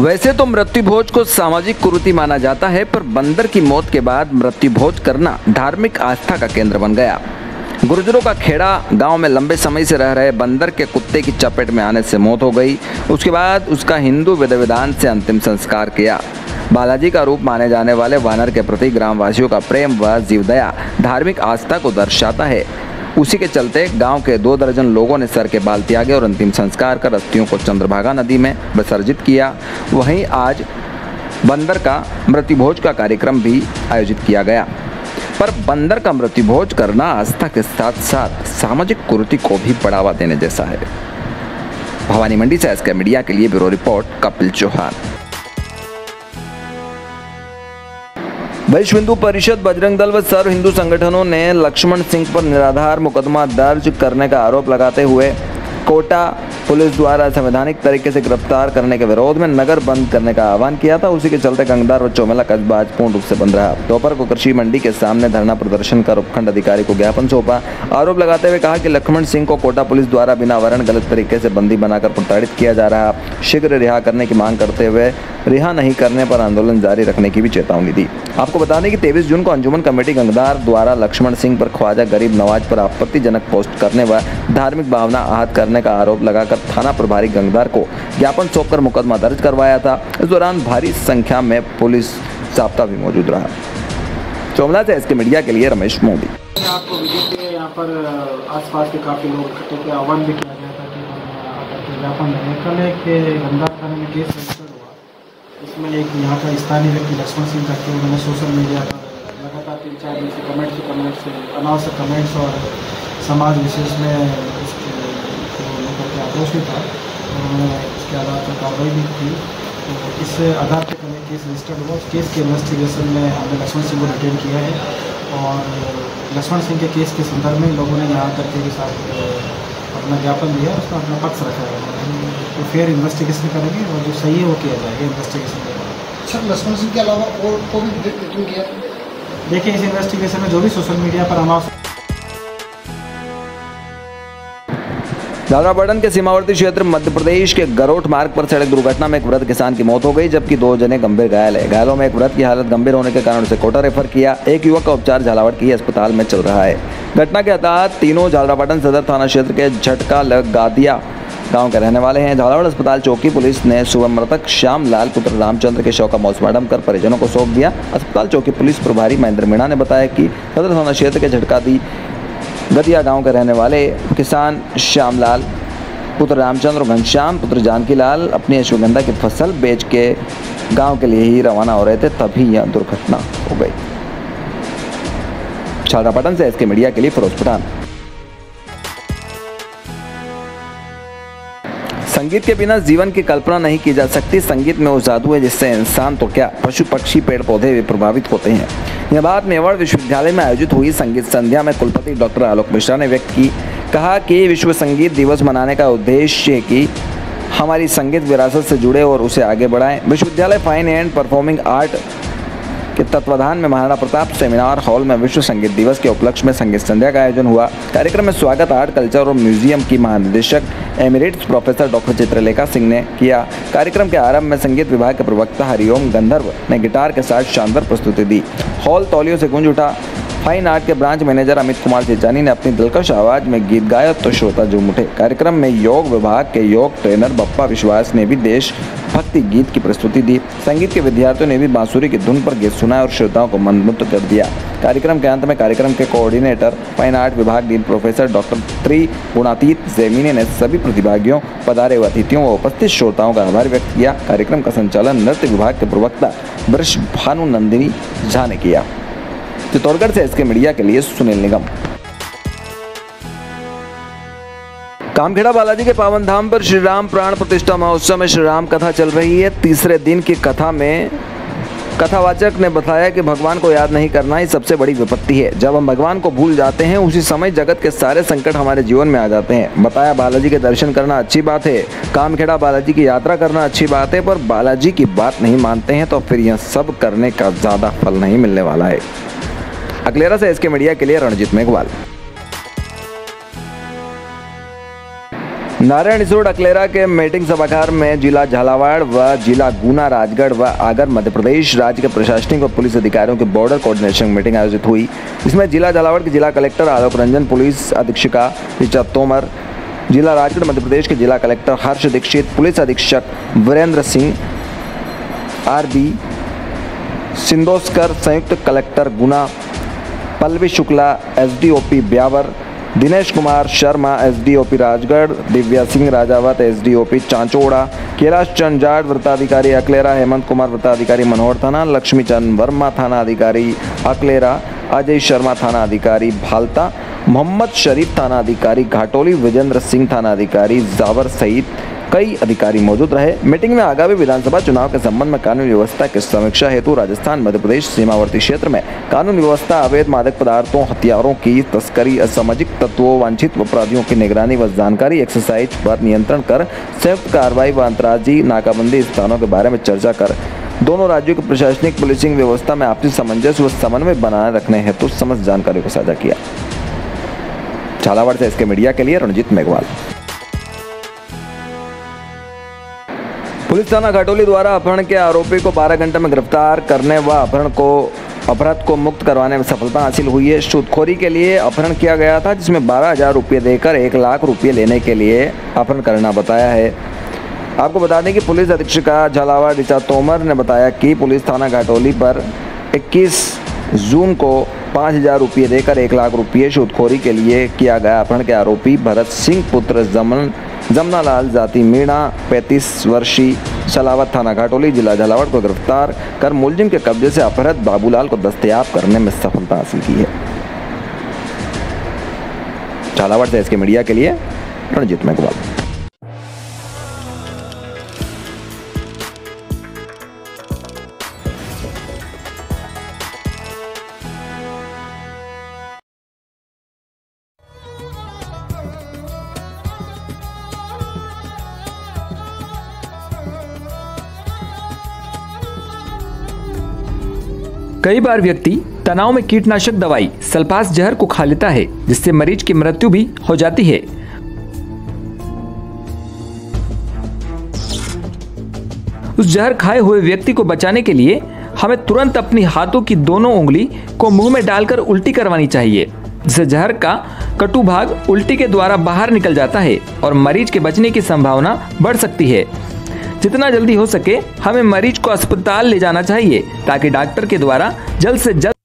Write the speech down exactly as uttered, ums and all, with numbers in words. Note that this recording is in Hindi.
वैसे तो मृत्यु भोज को सामाजिक कुरीति माना जाता है, पर बंदर की मौत के बाद मृत्यु भोज करना धार्मिक आस्था का केंद्र बन गया। गुर्जरों का खेड़ा गांव में लंबे समय से रह रहे बंदर के कुत्ते की चपेट में आने से मौत हो गई। उसके बाद उसका हिंदू विधि विधान से अंतिम संस्कार किया। बालाजी का रूप माने जाने वाले वानर के प्रति ग्रामवासियों का प्रेम व जीवदया धार्मिक आस्था को दर्शाता है। उसी के चलते गांव के दो दर्जन लोगों ने सर के बाल त्यागे और अंतिम संस्कार कर अस्थियों को चंद्रभागा नदी में विसर्जित किया। वहीं आज बंदर का मृत्यु भोज का कार्यक्रम भी आयोजित किया गया। पर बंदर का मृत्यु भोज करना आस्था के साथ साथ सामाजिक कुरीति को भी बढ़ावा देने जैसा है। भवानी मंडी से एसके मीडिया के लिए ब्यूरो रिपोर्ट कपिल चौहान। विश्व हिंदू परिषद, बजरंग दल व सर्व हिंदू संगठनों ने लक्ष्मण सिंह पर निराधार मुकदमा दर्ज करने का आरोप लगाते हुए कोटा पुलिस द्वारा संवैधानिक तरीके से गिरफ्तार करने के विरोध में नगर बंद करने का आह्वान किया था। उसी के चलते गंगदार व चौमेला कस्बा आज पूर्ण रूप से बंद रहा। दोपहर को कृषि मंडी के सामने धरना प्रदर्शन कर उपखंड अधिकारी को ज्ञापन सौंपा। आरोप लगाते हुए कहा कि लक्ष्मण सिंह को कोटा पुलिस द्वारा बिना वारंट गलत तरीके से बंदी बनाकर प्रताड़ित किया जा रहा। शीघ्र रिहा करने की मांग करते हुए रिहा नहीं करने पर आंदोलन जारी रखने की भी चेतावनी दी। आपको बता दें कि तेईस जून को अंजुमन कमेटी गंगदार द्वारा लक्ष्मण सिंह पर ख्वाजा गरीब नवाज पर आपत्तिजनक पोस्ट करने व धार्मिक भावना आहत करने का आरोप लगाकर थाना प्रभारी गंगदार को ज्ञापन सौंपकर मुकदमा दर्ज करवाया था। इस दौरान भारी संख्या में पुलिस जाब्ता भी मौजूद रहा। चौमला से एसके मीडिया के लिए रमेश मोदी। आपको विजिट यहाँ पर आसपास के काफी लोग इकट्ठे थे, आह्वान भी किया गया था कि ज्ञापन देने। कल एक गंगदार थाने में केस रजिस्टर हुआ। इसमें एक यहाँ का स्थानीय व्यक्ति लक्ष्मण सिंह करके उन्होंने सोशल मीडिया पर लगातार तीन चार दिन से कमेंट्स से कमेंट्स अनावश्यक कमेंट्स और समाज विशेष में इसको लेकर के आक्रोशित था। उन्होंने इसके आधार पर कार्रवाई भी की। तो इस आधार पर कल केस रजिस्टर्ड हुआ। उस केस के इन्वेस्टिगेशन में हमने लक्ष्मण सिंह को डिटेन किया है और लक्ष्मण सिंह के केस के संदर्भ में लोगों ने यहाँ करके के साथ अपना ज्ञापन दिया, उसका अपना पक्ष रखा है। तो फिर इन्वेस्टिगेशन करेंगे और जो सही है वो किया जाएगा इन्वेस्टिगेशन के बाद। सर, लक्ष्मण सिंह के अलावा और को भी डिटेन किया? देखिए, इस इन्वेस्टिगेशन में जो भी सोशल मीडिया पर अनावश्यक झालरापाटन के सीमावर्ती क्षेत्र मध्य प्रदेश के गरोठ मार्ग पर सड़क दुर्घटना में एक वृद्ध किसान की मौत हो गई, जबकि दो जने गंभीर घायल है। घायलों में एक वृद्ध की हालत गंभीर होने के कारण उसे कोटा रेफर किया। एक युवक का उपचार झालावाड़ की अस्पताल में चल रहा है। घटना के तहत तीनों झालरापाटन सदर थाना क्षेत्र के झटका गादिया गांव के रहने वाले हैं। झालावाड़ अस्पताल चौकी पुलिस ने सुबह मृतक श्याम लाल पुत्र रामचंद्र के शव का पोस्टमार्टम कर परिजनों को सौंप दिया। अस्पताल चौकी पुलिस प्रभारी महेंद्र मीणा ने बताया कि सदर थाना क्षेत्र के झटका गदिया गाँव के रहने वाले किसान श्यामलाल पुत्र रामचंद्र घनश्याम पुत्र जानकी लाल अपनी अश्वगंधा की फसल बेच के गांव के लिए ही रवाना हो रहे थे, तभी यह दुर्घटना हो गई। झालरापाटन से एसके मीडिया के लिए फिरोज पठान। संगीत के बिना जीवन की कल्पना नहीं की जा सकती। संगीत में वो जादू है जिससे इंसान तो क्या, पशु पक्षी पेड़ पौधे भी प्रभावित होते हैं। यह बात मेवाड़ विश्वविद्यालय में आयोजित हुई संगीत संध्या में कुलपति डॉक्टर आलोक मिश्रा ने व्यक्त की। कहा कि विश्व संगीत दिवस मनाने का उद्देश्य है कि हमारी संगीत विरासत से जुड़े और उसे आगे बढ़ाएं। विश्वविद्यालय फाइन एंड परफॉर्मिंग आर्ट के तत्वाधान में महाराणा प्रताप सेमिनार हॉल में विश्व संगीत दिवस के उपलक्ष्य में संगीत संध्या का आयोजन हुआ। कार्यक्रम में स्वागत आर्ट कल्चर और म्यूजियम की महानिदेशक emeritus professor doctor Chitralekha Singh ने किया। कार्यक्रम के आरंभ में संगीत विभाग के प्रवक्ता हरिओम गंधर्व ने गिटार के साथ शानदार प्रस्तुति दी। हॉल तौलियों से गूंज उठा। फाइन आर्ट के ब्रांच मैनेजर अमित कुमार चेचानी ने अपनी दिलकश आवाज में गीत गाया तो श्रोता झूम उठे। कार्यक्रम में योग विभाग के योग ट्रेनर बप्पा विश्वास ने भी देश भक्ति गीत की प्रस्तुति दी। संगीत के विद्यार्थियों ने भी बांसुरी की धुन पर गीत सुनाया और श्रोताओं को मंत्रमुग्ध कर दिया। कार्यक्रम के अंत में कार्यक्रम के कोऑर्डिनेटर फाइन आर्ट विभाग dean professor doctor Trigunatit Jaimini ने सभी प्रतिभागियों, पधारे हुए अतिथियों व उपस्थित श्रोताओं का आभार व्यक्त किया। कार्यक्रम का संचालन नृत्य विभाग के प्रवक्ता वृष भानु नंदिनी झा ने किया। चित्तौड़गढ़ से एसके मीडिया के लिए सुनील निगम। कामखेड़ा बालाजी के पावन धाम पर श्री राम प्राण प्रतिष्ठा महोत्सव में श्री राम कथा चल रही है। तीसरे दिन की कथा में कथावाचक ने बताया कि भगवान को याद नहीं करना ही सबसे बड़ी विपत्ति है। जब हम भगवान को भूल जाते हैं उसी समय जगत के सारे संकट हमारे जीवन में आ जाते हैं। बताया बालाजी के दर्शन करना अच्छी बात है, कामखेड़ा बालाजी की यात्रा करना अच्छी बात है, पर बालाजी की बात नहीं मानते हैं तो फिर यह सब करने का ज्यादा फल नहीं मिलने वाला है। अकलेरा से एसके मीडिया के लिए रणजीत मेघवाल। नारायण रोड अकलेरा के मीटिंग सभागार में जिला झालावाड़ व जिला गुना राजगढ़ व आगर मध्य प्रदेश राज्य के प्रशासनिक व पुलिस अधिकारियों की बॉर्डर कोऑर्डिनेशन मीटिंग आयोजित हुई। इसमें जिला झालावाड़ के जिला कलेक्टर आलोक रंजन, पुलिस अधीक्षिका ऋचा तोमर, जिला राजगढ़ मध्य प्रदेश के जिला कलेक्टर हर्ष दीक्षित, पुलिस अधीक्षक वीरेंद्र सिंह, आर बी सिंदोस्कर, संयुक्त collector Guna Pallavi Shukla, S D O P Beawar, Dinesh Kumar Sharma, S D O P Rajgarh, Divya Singh Rajawat, S D O P Chanchoda, Kailash Chand Jat वृत्ताधिकारी अकलेरा, हेमंत कुमार वृत्ताधिकारी मनोहर थाना, लक्ष्मी चंद वर्मा थाना अधिकारी अकलेरा, अजय शर्मा थाना अधिकारी भालता, मोहम्मद शरीफ थाना अधिकारी घाटोली, विजेंद्र सिंह थाना अधिकारी जावर सहित कई अधिकारी मौजूद रहे। मीटिंग में आगामी विधानसभा चुनाव के संबंध में कानून व्यवस्था की समीक्षा हेतु राजस्थान मध्य प्रदेश सीमावर्ती क्षेत्र में कानून व्यवस्था, अवैध मादक पदार्थों, हथियारों की तस्करी, असामाजिक तत्वों, वांछित अपराधियों की निगरानी व जानकारी एक्सरसाइज पर नियंत्रण कर संयुक्त कार्रवाई व अंतर्राज्यीय नाकाबंदी स्थानों के बारे में चर्चा कर दोनों राज्यों की प्रशासनिक पुलिसिंग व्यवस्था में आपसी सामंजस्य व समन्वय बनाए रखने हेतु समस्त जानकारी को साझा किया। झालावाड़ से इसके मीडिया के लिए रणजीत मेघवाल। पुलिस थाना घाटोली द्वारा अपहरण के आरोपी को बारह घंटे में गिरफ्तार करने व अपहरण को अपराध को मुक्त करवाने में सफलता हासिल हुई है। सूदखोरी के लिए अपहरण किया गया था, जिसमें बारह हजार रुपये देकर एक लाख रुपये लेने के लिए अपहरण करना बताया है। आपको बता दें कि पुलिस अधीक्षिका झालावाड़ ऋचा तोमर ने बताया कि पुलिस थाना घाटोली पर इक्कीस जून को पाँच हजार रुपये देकर एक लाख रुपये सूदखोरी के लिए किया गया अपहरण के आरोपी भरत सिंह पुत्र जमन जमना लाल जाति मीणा पैंतीस वर्षीय सलावत थाना घाटोली जिला झालावाड़ को गिरफ्तार कर मुलजिम के कब्जे से अपहृत बाबूलाल को दस्तयाब करने में सफलता हासिल की है। झालावाड़ से इसके मीडिया के लिए रणजीत मेघवाल। कई बार व्यक्ति तनाव में कीटनाशक दवाई सल्फास जहर को खा लेता है, जिससे मरीज की मृत्यु भी हो जाती है। उस जहर खाए हुए व्यक्ति को बचाने के लिए हमें तुरंत अपनी हाथों की दोनों उंगली को मुंह में डालकर उल्टी करवानी चाहिए, जिससे जहर का कटु भाग उल्टी के द्वारा बाहर निकल जाता है और मरीज के बचने की संभावना बढ़ सकती है। जितना जल्दी हो सके हमें मरीज को अस्पताल ले जाना चाहिए, ताकि डॉक्टर के द्वारा जल्द से जल्द